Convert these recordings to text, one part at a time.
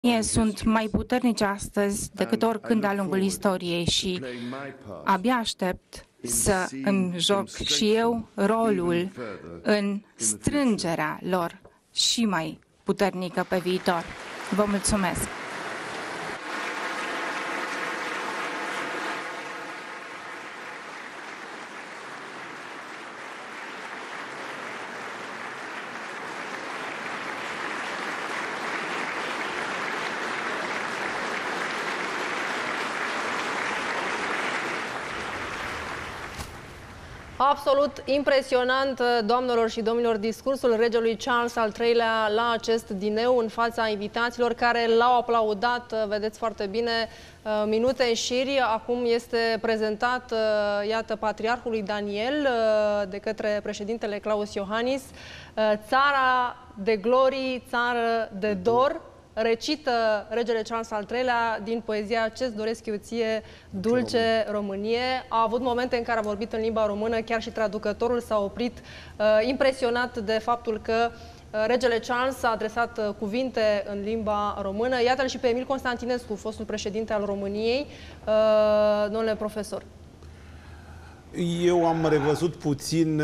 sunt mai puternice astăzi decât oricând de-a lungul istoriei și abia aștept să îmi joc și eu rolul în strângerea lor și mai puternică pe viitor. Vă mulțumesc! Absolut impresionant, doamnelor și domnilor, discursul regelui Charles al III-lea la acest dineu în fața invitaților care l-au aplaudat, vedeți foarte bine, minute în șiri. Acum este prezentat, iată, patriarhului Daniel de către președintele Klaus Iohannis, țara de glorii, țară de dor. Recită regele Charles al III-lea din poezia Ce-ți doresc eu ție, dulce Românie. A avut momente în care a vorbit în limba română, chiar și traducătorul s-a oprit, impresionat de faptul că regele Charles a adresat cuvinte în limba română. Iată-l și pe Emil Constantinescu, fostul președinte al României. Domnule profesor. Eu am revăzut puțin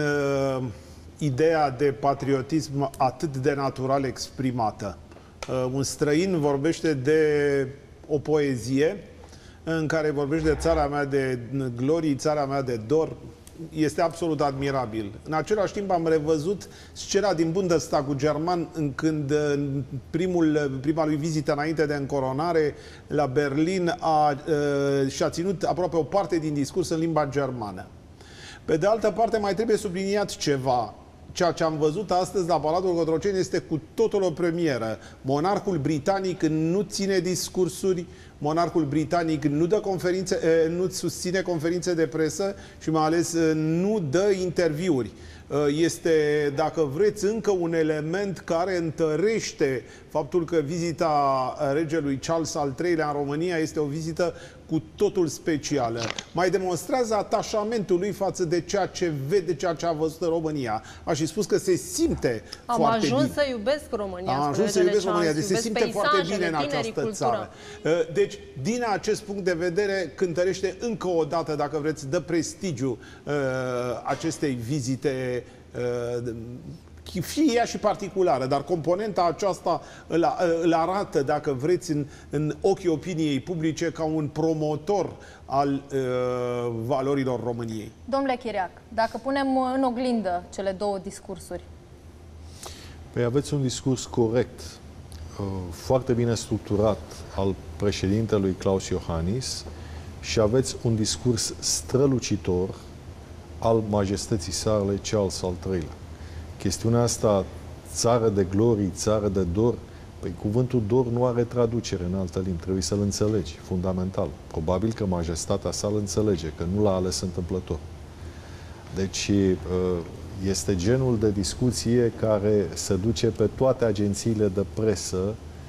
ideea de patriotism atât de natural exprimată. Un străin vorbește de o poezie în care vorbește de țara mea de glorii, țara mea de dor. Este absolut admirabil. În același timp am revăzut scena din Bundestagul german când în prima lui vizită înainte de încoronare la Berlin și-a ținut aproape o parte din discurs în limba germană. Pe de altă parte mai trebuie subliniat ceva. Ceea ce am văzut astăzi la Palatul Cotroceni este cu totul o premieră. Monarhul britanic nu ține discursuri, monarhul britanic nu dă conferințe, nu susține conferințe de presă și mai ales nu dă interviuri. Este, dacă vreți, încă un element care întărește faptul că vizita regelui Charles al III-lea în România este o vizită cu totul specială. Mai demonstrează atașamentul lui față de ceea ce vede, ceea ce a văzut în România. Aș fi spus că se simte foarte bine. Am ajuns să iubesc România. Am ajuns să iubesc România. Deci se simte foarte bine în această țară. Deci, din acest punct de vedere, cântărește încă o dată, dacă vreți, dă prestigiu acestei vizite, fie ea și particulară, dar componenta aceasta îl arată, dacă vreți, în ochii opiniei publice ca un promotor al valorilor României. Domnule Chiriac, dacă punem în oglindă cele două discursuri. Păi aveți un discurs corect, foarte bine structurat al președintelui Klaus Iohannis și aveți un discurs strălucitor al majestății sale Charles al III-lea. Chestiunea asta, țară de glorii, țară de dor, păi cuvântul dor nu are traducere în altă limbă, trebuie să-l înțelegi, fundamental. Probabil că majestatea sa îl înțelege, că nu l-a ales întâmplător. Deci este genul de discuție care se duce pe toate agențiile de presă,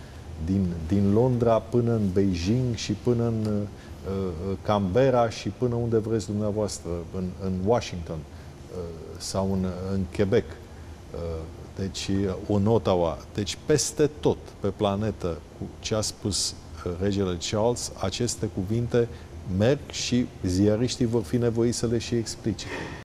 din Londra până în Beijing și până în Canberra și până unde vreți dumneavoastră, în Washington sau în Quebec, deci în Ottawa, deci peste tot pe planetă, cu ce a spus regele Charles, aceste cuvinte merg și ziariștii vor fi nevoiți să le și explice.